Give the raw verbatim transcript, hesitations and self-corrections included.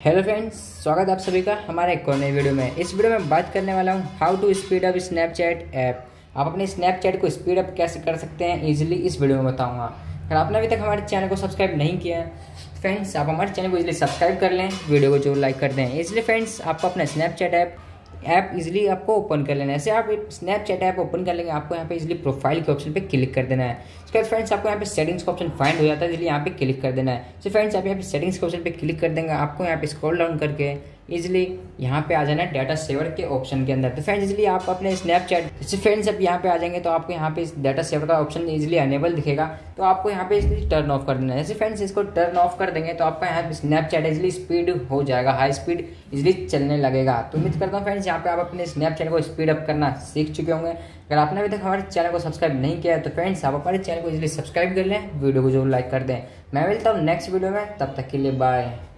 Hello friends, स्वागत है आप सभी का हमारे एक और नई वीडियो में। इस वीडियो में बात करने वाला हूँ how to speed up Snapchat app. आप अपने स्नैपचैट को स्पीड अप कैसे कर सकते हैं इजीली इस वीडियो में बताऊंगा। अगर आपने अभी तक हमारे चैनल को सब्सक्राइब नहीं किया है फ्रेंड्स, आप हमारे चैनल को इजीली सब्सक्राइब कर लें, वीडियो को जो लाइक कर दें। इसलिए फ्रेंड्स, आपको अपना स्नैपचैट ऐप ऐप इजीली आपको ओपन कर लेना है। ऐसे आप स्नैपचैट ऐप ओपन कर लेंगे, आपको यहाँ पे इजीली प्रोफाइल के ऑप्शन पे क्लिक कर देना है। उसके बाद फ्रेंड्स, आपको यहाँ पे सेटिंग्स का ऑप्शन फाइंड हो जाता है, इसलिए यहाँ पे क्लिक कर देना है। तो फ्रेंड्स, आप यहाँ पे सेटिंग्स के ऑप्शन पे क्लिक कर देंगे, आपको यहाँ पे स्क्रॉल डाउन करके इजीली यहाँ पे आ जाना है डाटा सेवर के ऑप्शन के अंदर। तो फ्रेंड्स, इजीली आप अपने स्नैपचैट जैसे फ्रेंड्स अब यहाँ पे आ जाएंगे तो आपको यहाँ पे डाटा सेवर का ऑप्शन इजीली अनेबल दिखेगा, तो आपको यहाँ पे इजीली टर्न ऑफ कर देना है। जैसे फ्रेंड्स, इसको टर्न ऑफ कर देंगे तो आपका यहाँ पे स्नैपचैट इजीली स्पीड हो जाएगा, हाई स्पीड इजीली चलने लगेगा। तो उम्मीद करता हूँ फ्रेंड्स, यहाँ पे आप अपने स्नैपचैट को स्पीड अप करना सीख चुके होंगे। अगर आपने अभी तक हमारे चैनल को सब्सक्राइब नहीं किया है तो फ्रेंड्स, आप हमारे चैनल को इजीली सब्सक्राइब कर लें, वीडियो को जो लाइक कर दें। मैं मिलता हूँ नेक्स्ट वीडियो में, तब तक के लिए बाय।